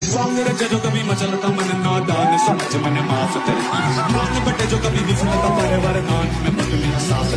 song रचे जो कभी मचलता मन नादान समझ मन माफ तेरे मान बटे जो कभी भी सुनता परिवार नान में बदली साथ